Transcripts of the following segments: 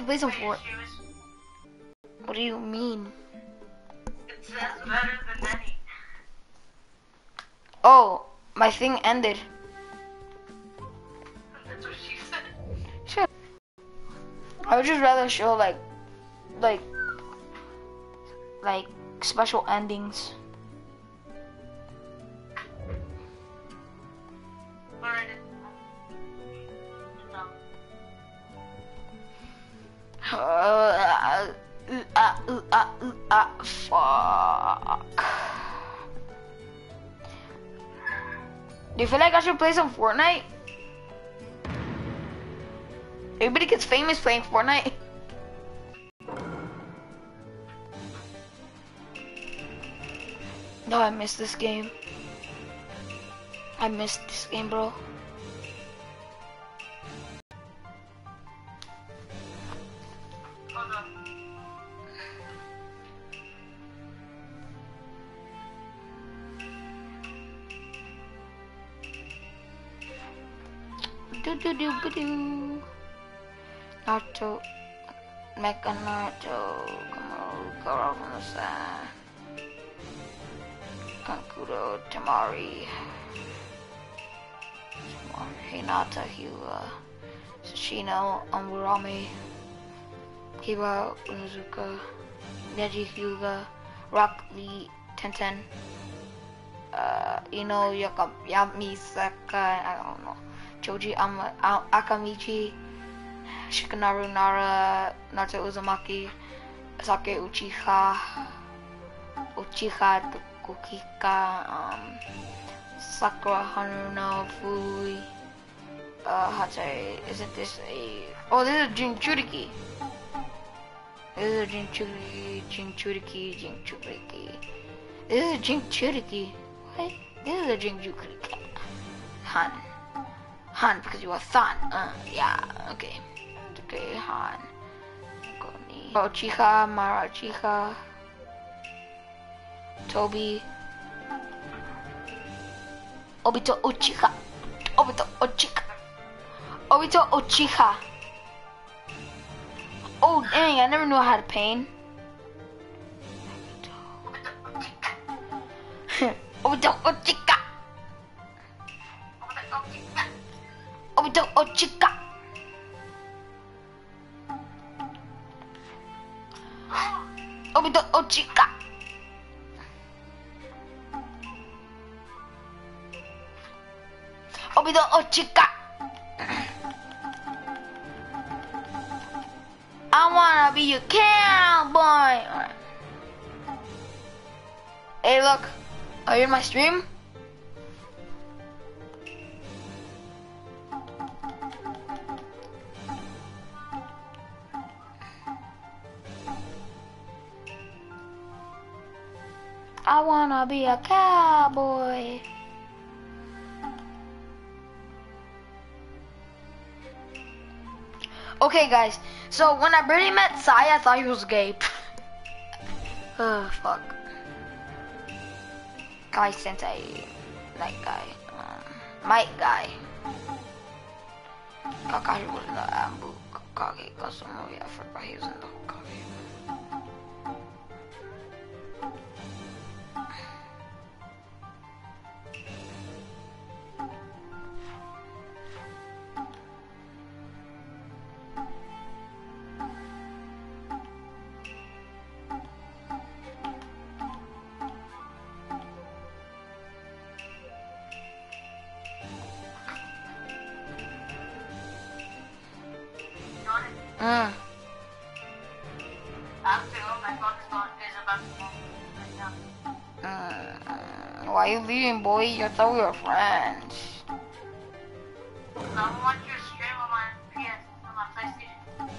play some Fortnite. What do you mean? It says better than any. Oh, my thing ended. That's what she said. Shit. I would just rather show like special endings. Alright. Fuck. Do you feel like I should play some Fortnite? Everybody gets famous playing Fortnite. No, I missed this game. I missed this game, bro. Hold on. Do. Naruto, Mecha Naruto, Goro from the side, Kankuro, Tamari, Hinata, Hyuga, Sashino, Amurami, Kiba, Unuzuka, Neji, Hyuga, Rock Lee, Tenten, Ino, Yamisaka, I don't know, Choji, Akamichi, Shikamaru Nara, Naruto Uzumaki, Sake Uchiha, Kukika, Sakura Haruno, Fui, Hatsai, isn't this a... Oh, this is a Jinchuriki. This is a Jinchuriki. This is a Jinchuriki. What? This is a Jinchuriki. Han, because you are Than. Yeah, okay. Okay, Han. Uchiha, Mara Uchiha. Toby. Obito Uchiha. Obito Uchiha. Oh dang, I never knew I had a pain. Obito Uchiha. Obito Uchiha. Obito Uchiha. Obito Uchiha. I wanna be a cowboy. Right. Hey, look. Are you in my stream? I wanna be a cowboy. Okay, guys. So when I barely met Sai, I thought he was gay. Oh, fuck. Guy Sensei. Night guy. Might guy. Kakashi was in the Ambu Kakage Kasunoya. I forgot he was in the Hokage. Why are you leaving, boy? I thought we were friends. I want your stream on my PS, on my PlayStation.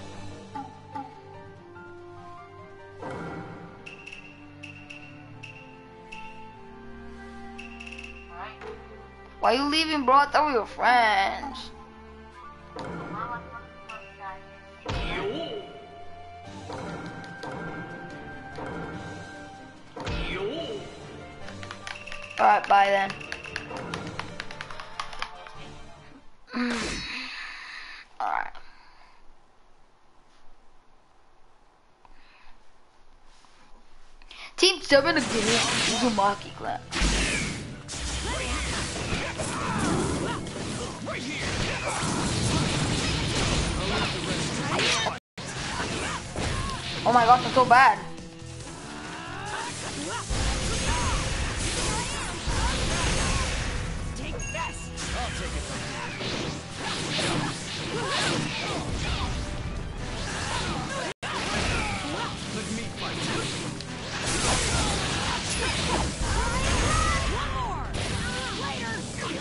Alright. Why are you leaving, bro? I thought we were friends. Alright, bye then. Alright. Team 7 again. Uzumaki clap. Oh my gosh, I'm so bad. Take this. I'll take it from Let me fight. One more. Later.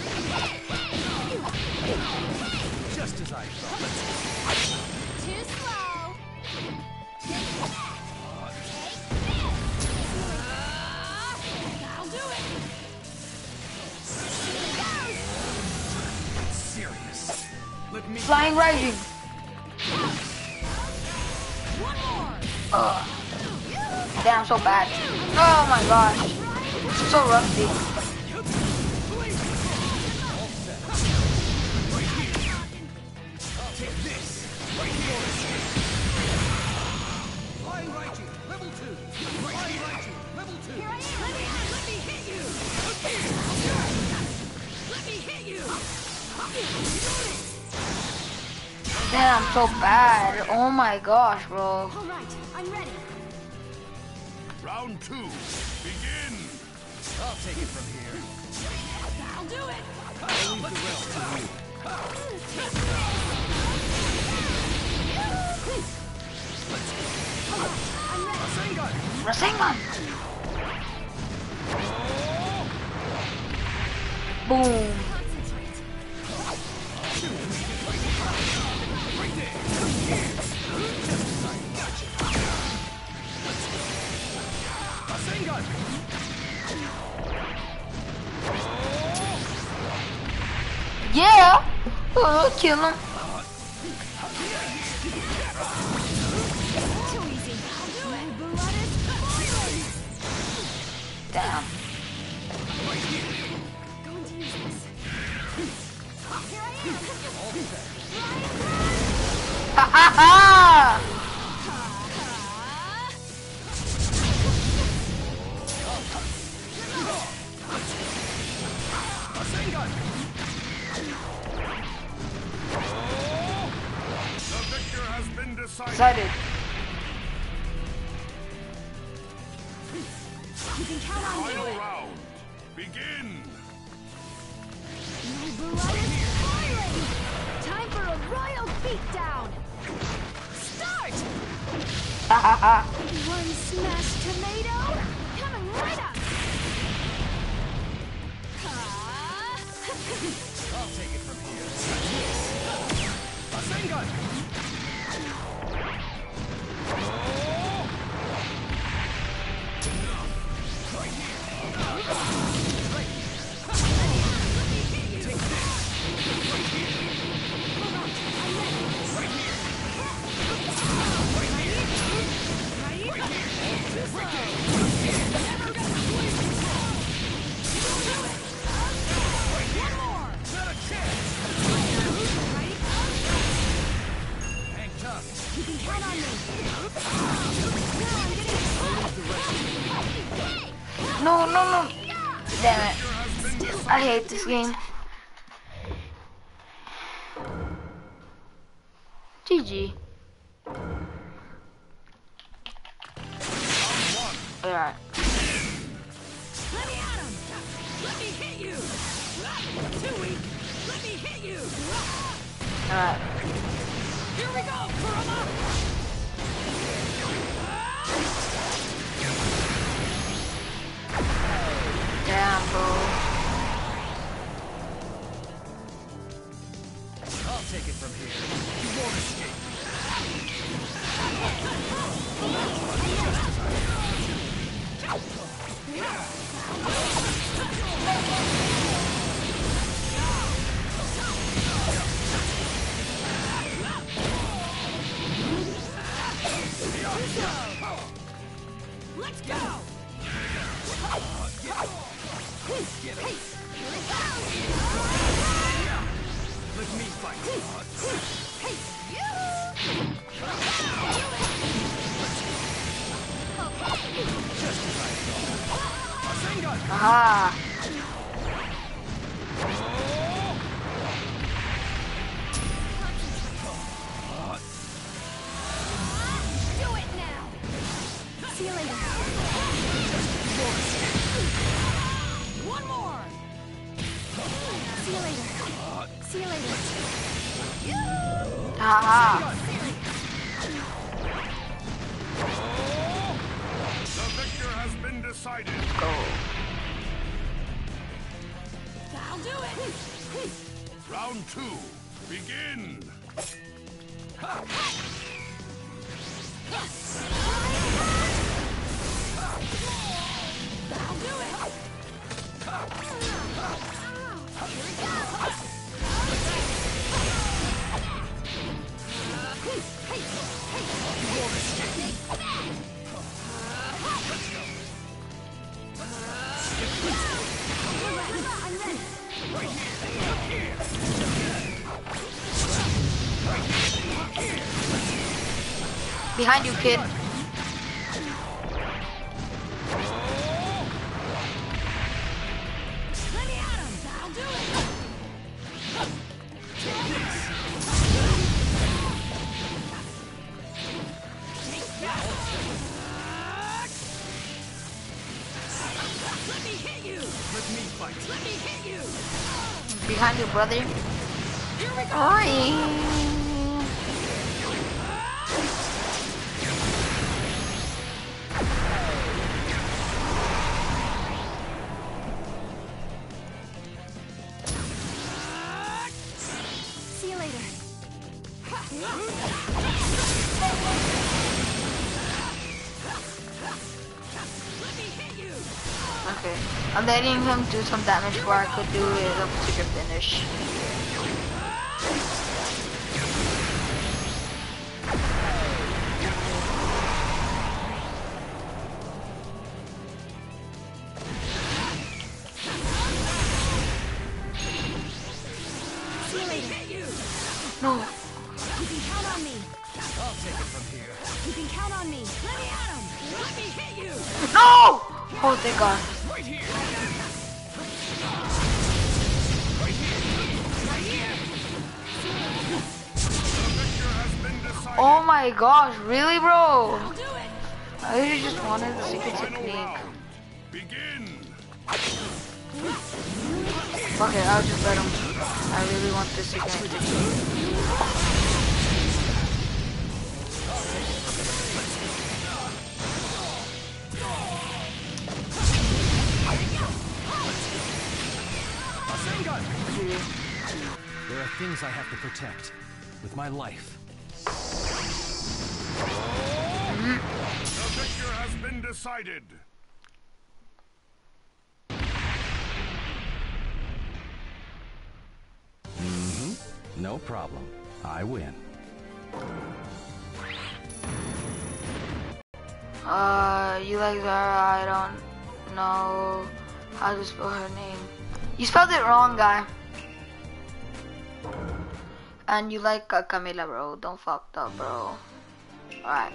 Just as I thought. Too slow. I'll do it. Serious. Let me Flying Rising. One more. Damn, so bad. Oh my gosh. So rusty. I'll take this. Flying Raiju, level 2. Flying Raiju, level 2. Here I am. Let me hit you. Let me hit you. Damn, I'm so bad. Oh my gosh, bro. All right, I'm ready. Round 2, begin! I'll take it from here. I'll do it. I'll leave the rest to you. Rasengan! Rasengan. Boom. Concentrate. Right there. Rasengan! Yeah. Kill him. Too easy. I'll do it. Blood is boiling. Damn. Going to use this. Here I am. Ha ha ha. Rasengan! The victor has been decided. Excited. You can count on Final me. round, begin! My blood is boiling. Time for a royal beatdown. Start. Ha ha ha. One smashed tomato coming right up. I'll take it from here. Rasengan! Not a chance! Hang tough. You can count on me. No, no, no. Damn it. I hate this game. GG. Alright. Let me at him. Let me hit you. Too weak. Let me hit you. Alright. Here we go, Kurama. Damn, bro. I'll take it from here. You won't escape. Let's go. Let me fight. Hey, you. Just as I Aha. Do it now. See you later. One more. See you later. See you later. Haha. The victor has been decided. Go. I'll do it. Round 2. Begin. I'll do it. Here it goes. Behind you, kid. Let me at him. I'll do it. Let me hit you. Let me fight. Let me hit you. Behind you, brother. Here we go. Oi. See you later. Let me hit you. Okay. I'm letting him do some damage before I could do a secret finish. See you later. Hit you. No. You can count on me. I'll take it from here. You can count on me. Let me at him. Let me hit you. No! Oh, thank God. Right here. The victor has been decided. Oh my gosh, really, bro? I'll do it. I really just wanted the secret Final technique. round. Begin. Fuck it, I'll just let him. I really want the secret technique. There are things I have to protect with my life. The victor has been decided. No problem. I win. You like Zara? I don't know how to spell her name. You spelled it wrong, guy. And you like Camila, bro. Don't fuck up, bro. Alright.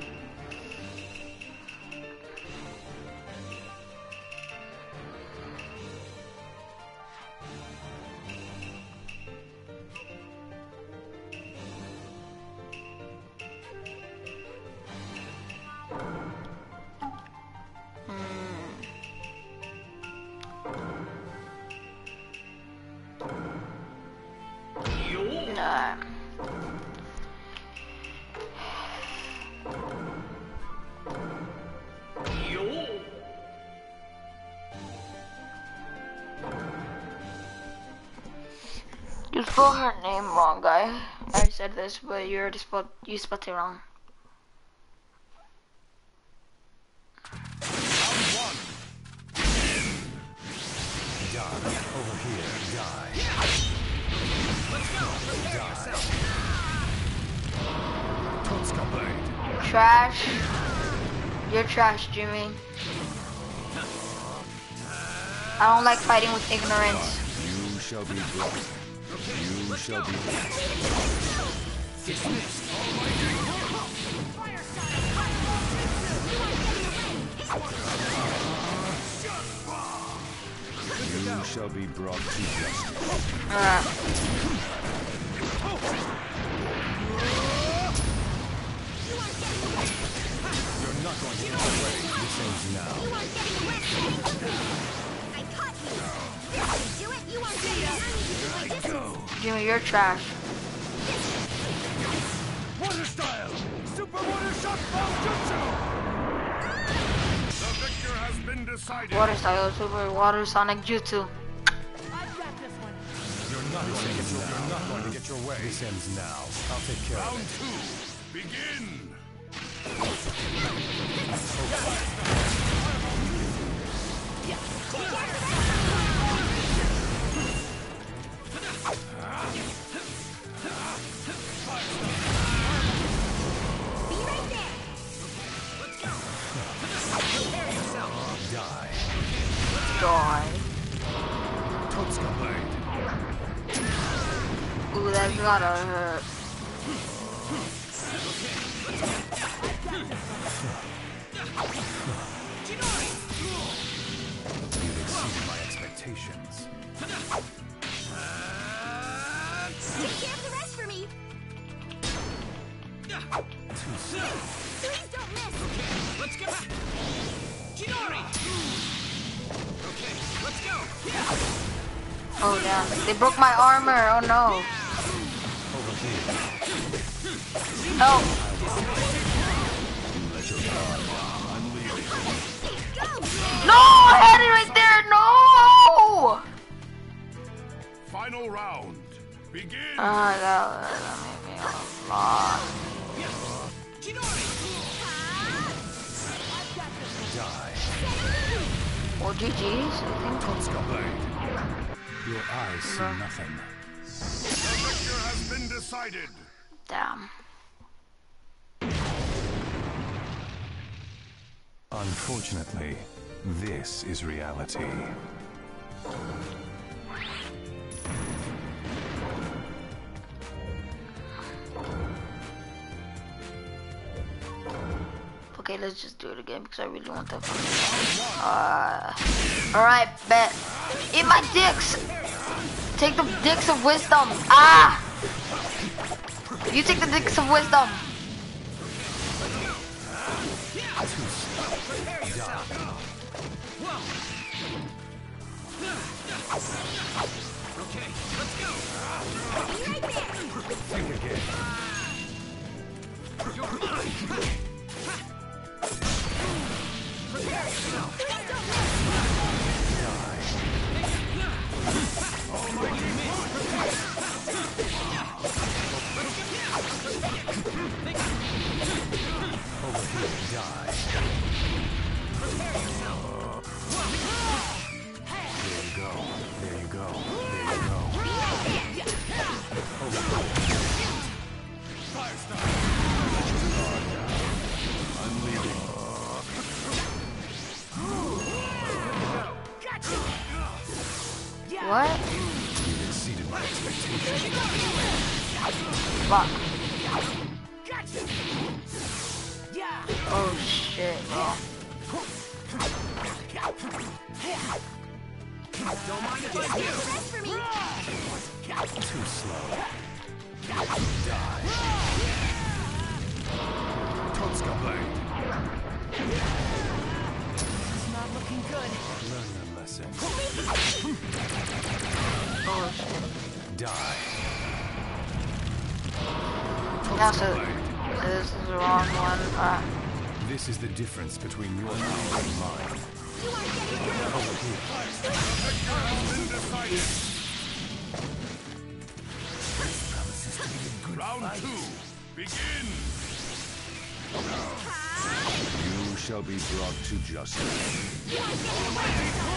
Nah. You spelled her name wrong, guy. I said this, but you already spelled it wrong. Round 1. Die. Over here. Die. Let's go. Prepare yourself. Kotska blade. Trash. You're trash, Jimmy. I don't like fighting with ignorance. You shall be blessed. You shall be blessed. Dismissed. be brought to justice. You're not going to get away. This ends now. You aren't getting away. I caught you. This should do it. You aren't getting away. I need to do my distance. Jimmy, you're trash. Water style! Super water shot Jutsu! The victor has been decided. Water style, super water sonic jutsu. I've got this one. You're not going to get your way. This ends now. I'll take care of Round it. 2. Begin! Be right there. Die. Die. Totsuka blade. Ooh, that's gotta hurt. You've exceeded my expectations. Take care of the rest for me. Too slow. Please don't miss. Let's go back. Jinori! Okay, let's go. Oh, damn. They broke my armor. Oh, no. Over here. Help. Let your guard down. I'm leaving. Go. No! I had it right there. No! Final round. Begin! That made me a lot. Jinori! Die. Well, GG's, I think. Totsuka blade. Your eyes see nothing. The victor has been decided. Damn. Unfortunately, this is reality. Okay, let's just do it again because I really want that. Alright, bet. Eat my dicks! Take the dicks of wisdom! Ah! You take the dicks of wisdom! Okay, let's go. Be right there. Think again. You're mine. Prepare yourself. Please don't miss. Over here, die. There you go. There you go. There you go. Over here. I'm leaving. What? You've exceeded my expectations. Fuck. Yeah. Oh shit, man. Don't mind if I Take do. the rest for me. Too slow. Die. Totsuka blade. It's not looking good. Learn your lesson. Oh shit. Die. Now, Totsuka so blade. this is the wrong one. This is the difference between your mind and mine. You aren't getting away. Over here. The victor has been decided. Round 2. Begin! You shall be brought to justice. You aren't getting away.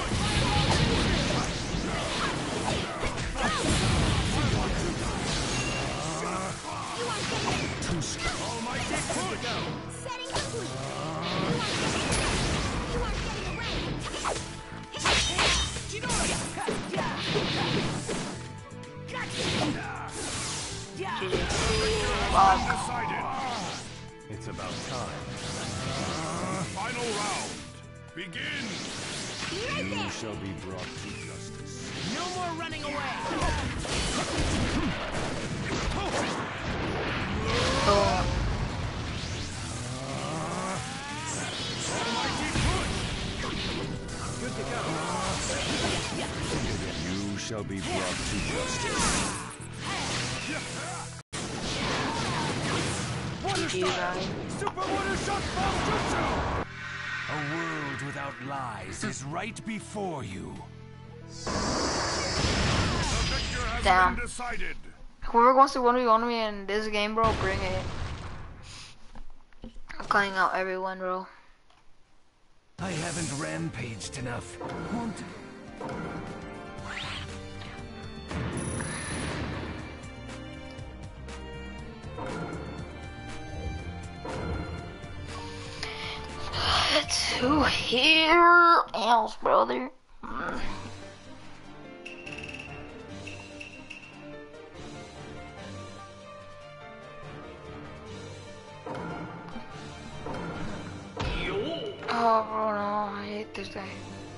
You aren't getting away. Too slow. Almighty push! Setting complete. You aren't getting away. Jinori! Fuck. Decided. It's about time. Final round. Begin! Be right You there. shall be brought to justice. No more running away. Oh. You shall be brought to justice. You guys. Super Water Shock Bomb Jutsu! A world without lies is right before you. The victor has Damn. been decided. Whoever wants to 1v1 me in this game, bro, bring it. I'm calling out everyone, bro. I haven't rampaged enough. Won't... Let's who here else, brother. Oh, bro, no, I hate this guy.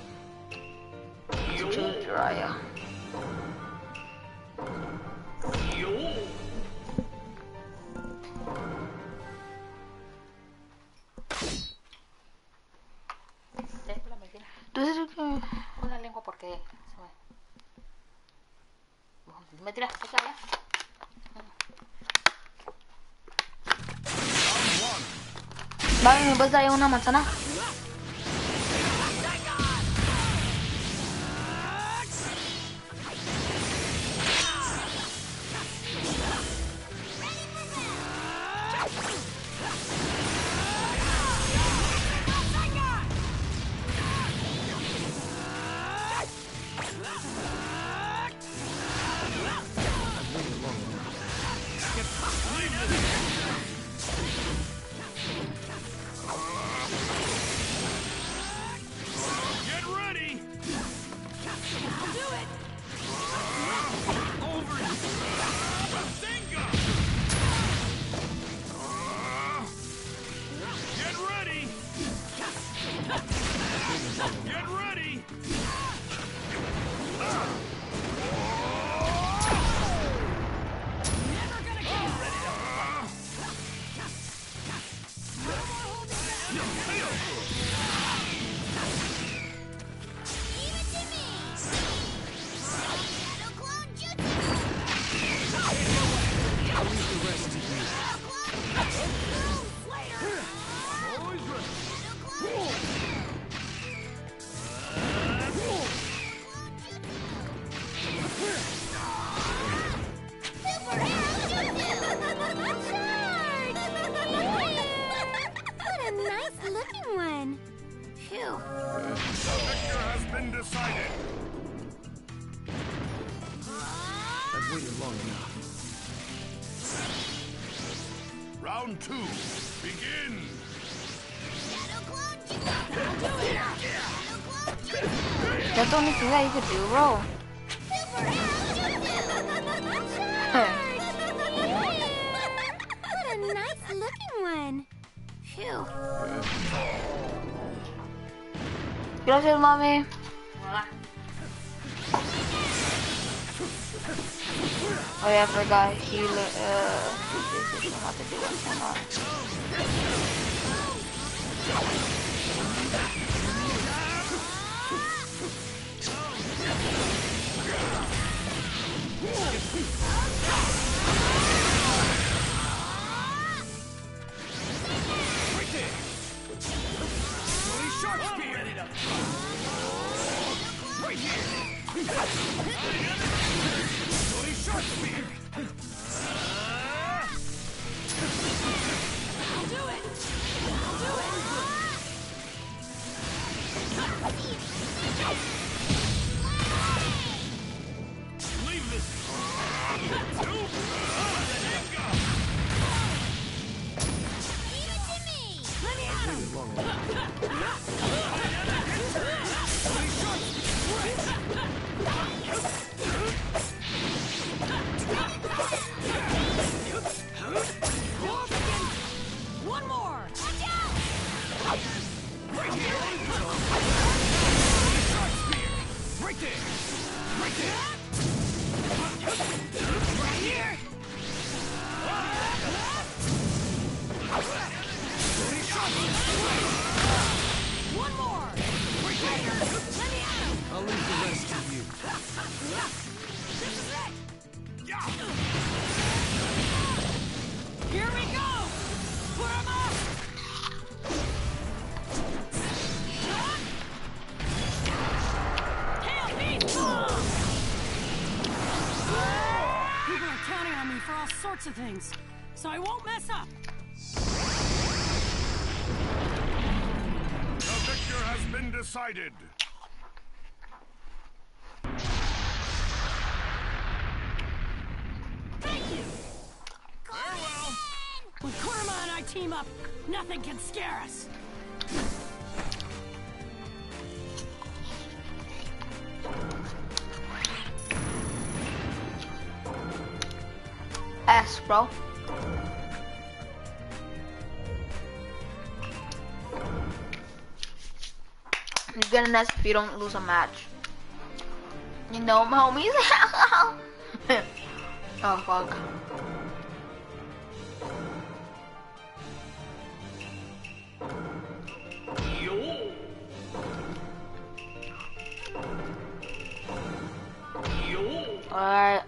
Let's choose Jiraiya. Entonces, una lengua porque me tiras, échala. Vale, ¿me puedes dar una manzana? Get ready! I'll do it. Over you! Bazinga! Get ready! Get ready! Never gonna get rid of What a nice looking one. Phew. The victor has been decided. I've waited long enough. Round 2, begin! That's the only thing that you could do, bro. What a nice looking one. Phew. Gracias, mami. Oh yeah, I forgot. He this is how to do it. Hang on. one more. Right there! Right there! One more! Raiders, let me at him! I'll leave the rest to you. This is it! Here we go! Put him up! Hail Beast Bomb! People are counting on me for all sorts of things, so I won't mess up. The victor has been decided. Thank you! Farewell. When Kurama and I team up, nothing can scare us. S, bro. You get an S if you don't lose a match. You know, my homies. Oh fuck. Alright.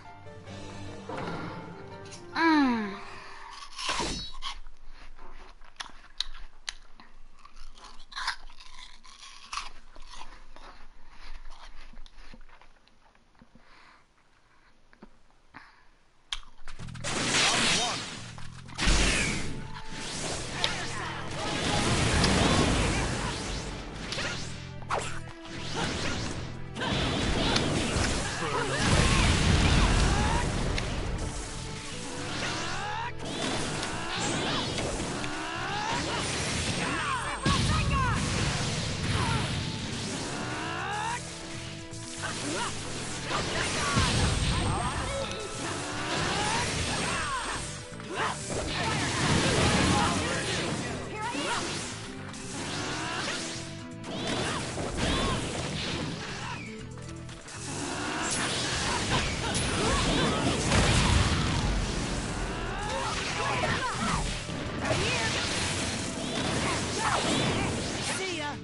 See ya!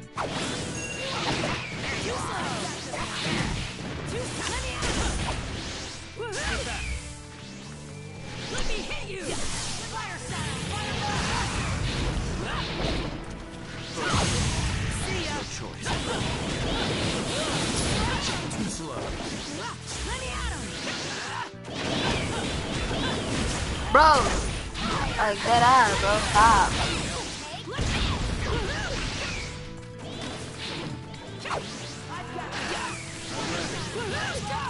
Too slow! Let me at him! Woohoo! Let me hit you! Fire sound! Fire back! See ya! Choice. Too slow. Let me at him! Bro. Like that ass, bro. Stop. Let's go!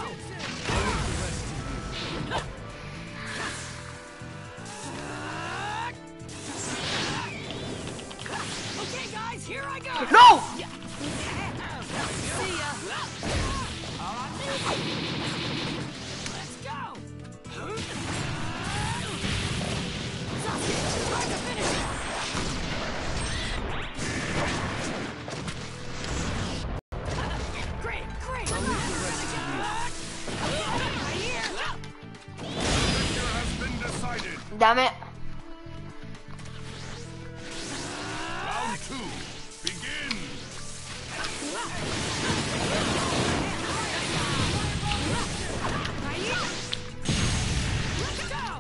Okay, guys, here I go! No! See ya! Let's go! Try to finish it! Great, great! The victor has been decided. Damn it. Round 2. Begin. Let's go!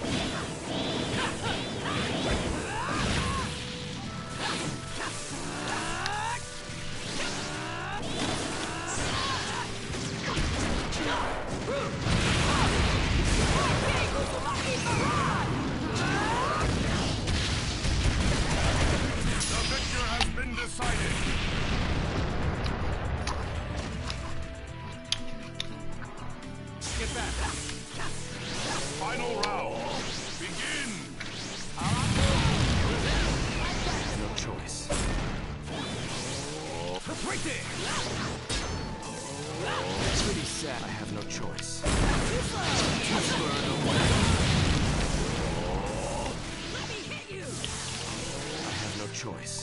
The victor has been decided. Get back. Final round. Begin. No choice. Right there. Pretty sad. I have no choice. Too slow. Let me hit you! I have no choice.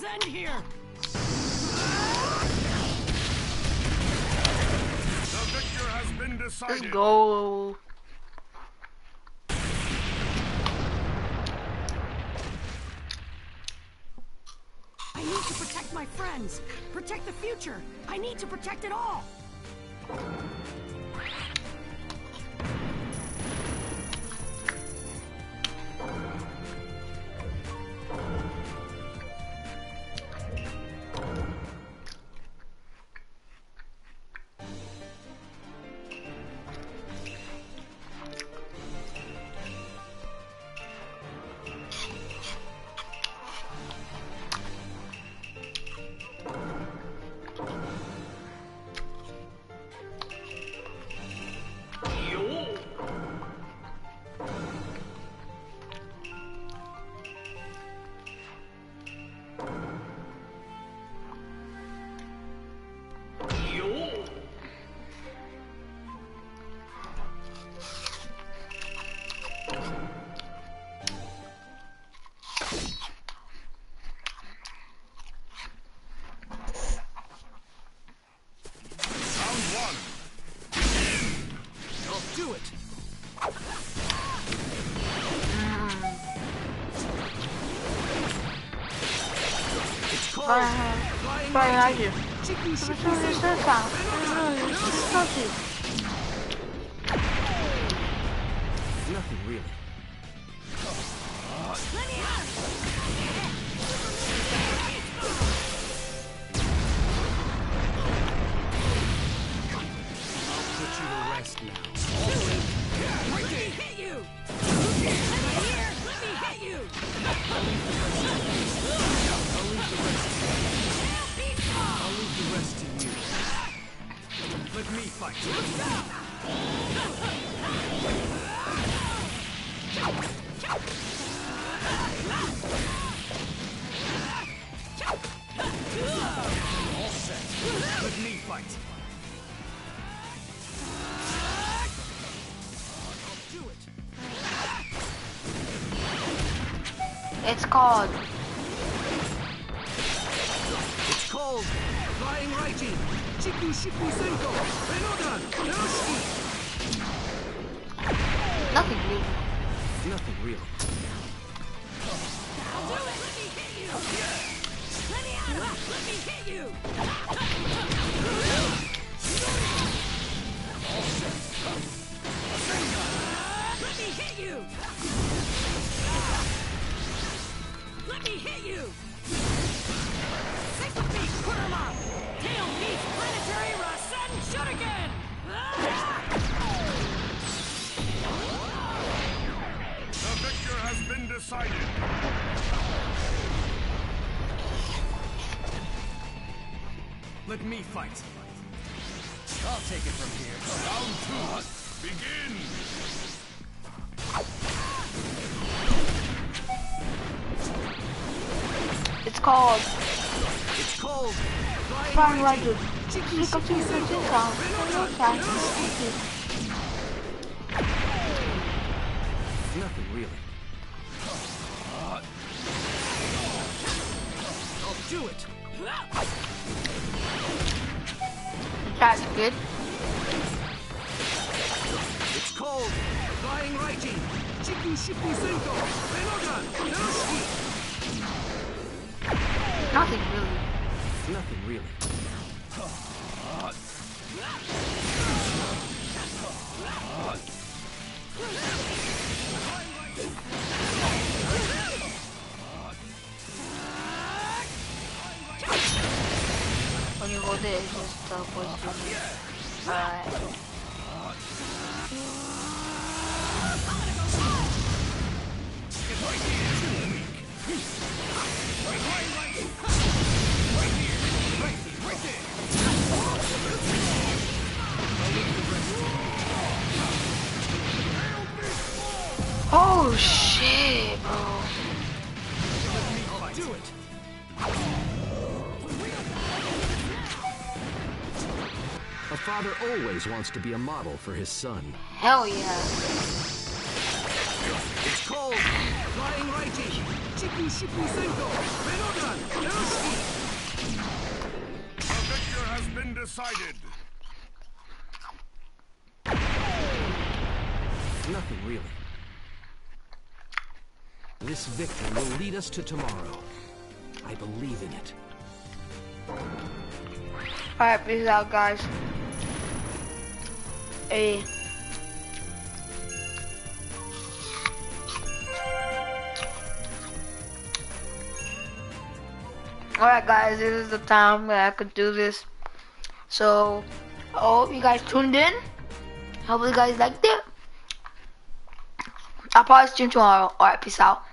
end here. The victor has been Let's decided. go. I need to protect my friends. Protect the future. I need to protect it all. Do it. It's called flying 发言下去， Chiku 什么 Shiku 时候是 Senko. 生产？上去。 Nothing really. Let me out. Put you to rest now. Let me hit you. Let me here. Let me hit you. I'll leave the rest to you. Let me fight. All set. Let me fight. I'll do it. It's called. It's called Flying Raiji. Chiku Shiku Senko. Renodan. Narushiki. Nothing new. Nothing real. I'll do it. Let me hit you. Let me out. Let me hit you. Let me hit you. Let me hit you. Six feet, Kurama. Tail beats planetary Rasen Shuriken. The victor has been decided. Let me fight. I'll take it from here. Round two. Begin. It's called. It's called Flying Flying Raiji. Raiji. Chiku 是个 Shiku 巨石 Senko. 经常跟 Renodan. 起来。 Narushiki. Nothing really. I'll do it. That's good. It's called Flying Raiji. Chiku Shiku Senko. Renodan. Narushiki. Nothing really. Nothing really. When you hold it, it just pushes you. Alright. Oh shit, bro. I'll do it. A father always wants to be a model for his son. Hell yeah. It's called Flying Raiji. Chiku Shiku Shiku Senko, Renogan, Yoshi! The victor has been decided. Nothing really. This victory will lead us to tomorrow. I believe in it. Alright, peace out, guys. Hey. Alright, guys, this is the time that I could do this. So, I hope you guys tuned in. Hope you guys liked it. I'll probably stream tomorrow. Alright, peace out.